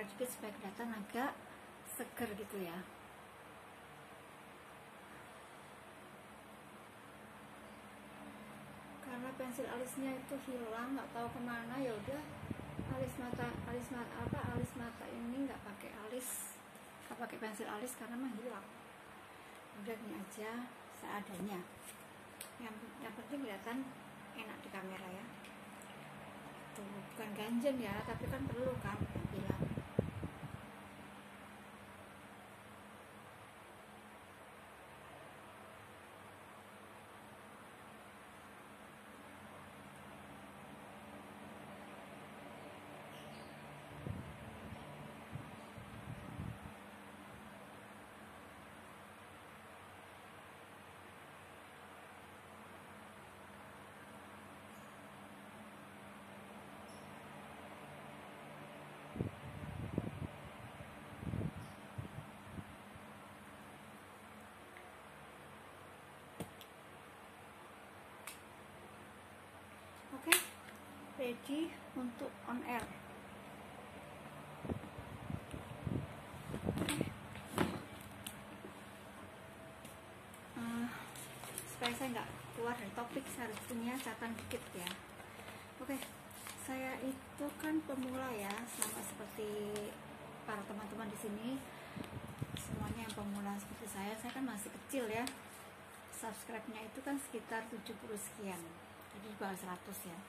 kamera dikit supaya kelihatan agak seger gitu ya. Karena pensil alisnya itu hilang, nggak tahu kemana, ya udah alis mata ini nggak pakai pensil alis karena mah hilang. Udah gini aja seadanya. Yang penting kelihatan enak di kamera ya. Tuh, bukan ganjen ya, tapi kan perlu kan bilang. Oke, ready untuk on air. Supaya saya nggak keluar dari topik, saya harus punya catatan dikit ya. Oke, saya itu kan pemula ya, sama seperti para teman-teman di sini. Semuanya yang pemula seperti saya kan masih kecil ya. Subscribe-nya itu kan sekitar 70 sekian. Jadi di bawah 100 ya.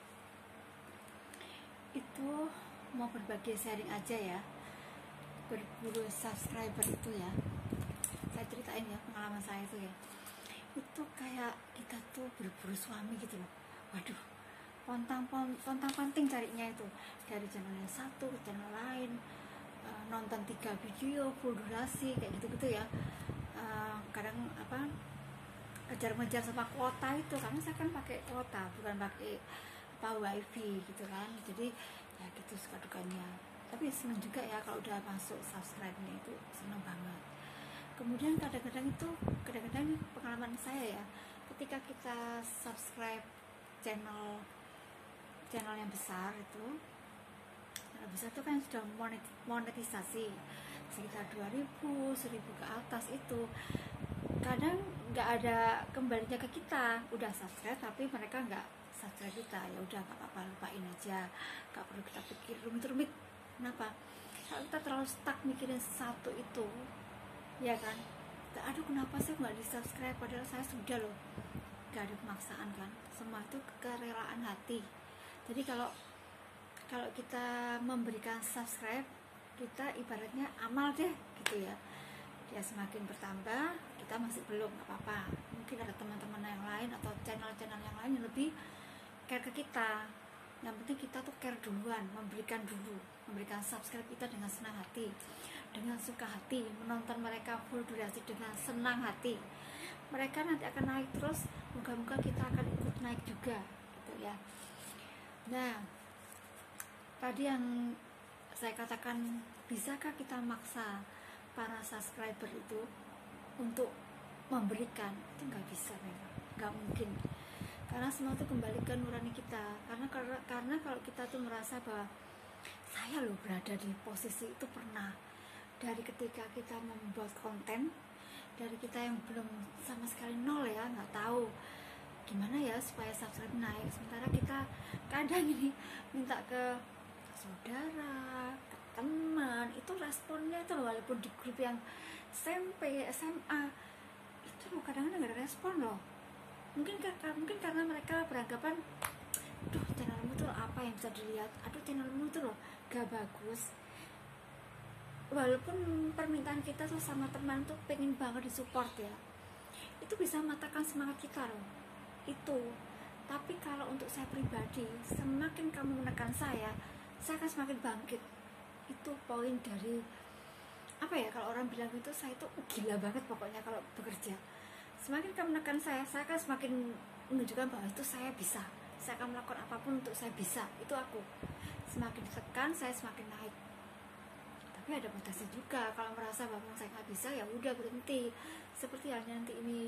Itu mau berbagi sharing aja ya, berburu subscriber itu ya. Saya ceritain ya pengalaman saya itu ya. Itu kayak kita tuh berburu suami gitu loh. Waduh, pontang-panting carinya itu, dari channel yang satu ke channel lain, nonton 3 video full durasi kayak gitu-gitu ya. Kadang kejar-kejar sama kuota itu, karena saya kan pakai kuota, bukan pakai wifi gitu kan. Jadi ya gitu suka dukanya, tapi seneng juga ya kalau udah masuk subscribe-nya, itu seneng banget. Kemudian kadang-kadang pengalaman saya ya, ketika kita subscribe channel yang besar itu, kan sudah monetisasi sekitar 2000, 1000 ke atas itu, kadang nggak ada kembalinya ke kita. Udah subscribe tapi mereka nggak subscribe kita, ya udah nggak apa-apa, lupain aja, nggak perlu kita pikir rumit-rumit. Kenapa? Kalau kita terlalu stuck mikirin satu itu, ya kan, aduh kenapa sih nggak di subscribe, padahal saya sudah loh. Nggak ada pemaksaan kan, semua itu kerelaan hati. Jadi kalau kita memberikan subscribe, kita ibaratnya amal deh gitu ya. Dia semakin bertambah, kita masih belum, nggak apa-apa. Mungkin ada teman-teman yang lain atau channel-channel yang lain yang lebih care ke kita. Yang penting kita tuh care duluan, memberikan subscribe kita dengan senang hati, dengan suka hati, menonton mereka full durasi dengan senang hati. Mereka nanti akan naik terus, moga-moga kita akan ikut naik juga gitu ya. Nah, tadi yang saya katakan, bisakah kita maksa para subscriber itu untuk memberikan? Itu nggak bisa memang, nggak mungkin, karena semua itu kembali ke nurani kita. Karena kalau kita tuh merasa bahwa saya loh berada di posisi itu, pernah dari ketika kita membuat konten, dari kita yang belum sama sekali nol ya, nggak tahu gimana ya supaya subscribe naik, sementara kita kadang ini minta ke saudara, ke teman, itu responnya itu loh, walaupun di grup yang SMP, SMA itu loh kadang-kadang nggak ada respon loh. Mungkin karena mereka beranggapan, aduh channelmu tuh apa yang bisa dilihat, aduh channelmu tuh loh gak bagus. Walaupun permintaan kita tuh sama teman tuh pengen banget disupport ya, itu bisa matahkan semangat kita loh itu. Tapi kalau untuk saya pribadi, semakin kamu menekan saya akan semakin bangkit. Itu poin dari apa ya, kalau orang bilang itu, saya itu gila banget pokoknya kalau bekerja. Semakin kamu menekan saya akan semakin menunjukkan bahwa itu saya bisa, saya akan melakukan apapun untuk saya bisa, itu aku. Semakin ditekan saya semakin naik. Tapi ada batasnya juga, kalau merasa bahwa saya nggak bisa, ya udah berhenti. Seperti halnya nanti ini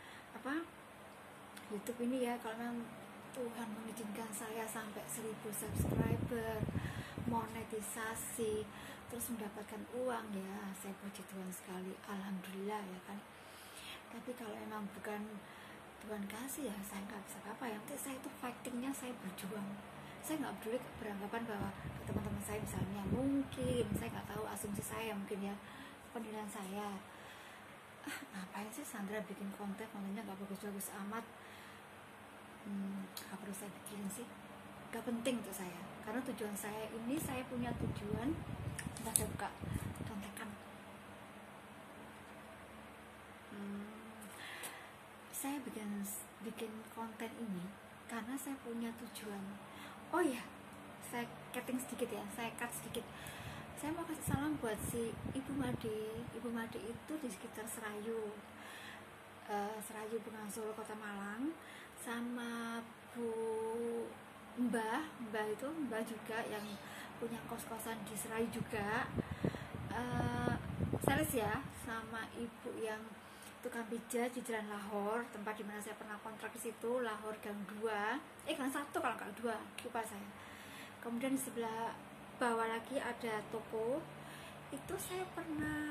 YouTube ini ya, kalau memang Tuhan mengizinkan saya sampai 1000 subscriber, monetisasi, terus mendapatkan uang, ya saya puji Tuhan sekali, alhamdulillah ya kan. Tapi kalau emang bukan Tuhan kasih, ya saya nggak bisa apa-apa. Yang penting saya itu fightingnya, saya berjuang. Saya nggak peduli beranggapan bahwa teman-teman saya misalnya, mungkin saya nggak tahu, asumsi saya mungkin ya, penilaian saya, ngapain sih Sandra bikin kontennya nggak bagus-bagus amat, apa perlu saya bikin sih, gak penting untuk saya. Karena tujuan saya ini, saya punya tujuan. Entah saya buka contekan, saya bikin konten ini karena saya punya tujuan. Oh ya, saya cutting sedikit ya, saya cut sedikit. Saya mau kasih salam buat si Ibu Made. Ibu Made itu di sekitar Serayu, Serayu Bengawan Solo Kota Malang, sama Bu Mbah itu Mbah juga yang punya kos-kosan di Serayu juga, sales ya, sama ibu yang tukang pijat di Jalan Lahore, tempat dimana saya pernah kontrak di situ, Lahore Gang 2, Gang 1 kalau Gang 2, lupa saya. Kemudian di sebelah bawah lagi ada toko, itu saya pernah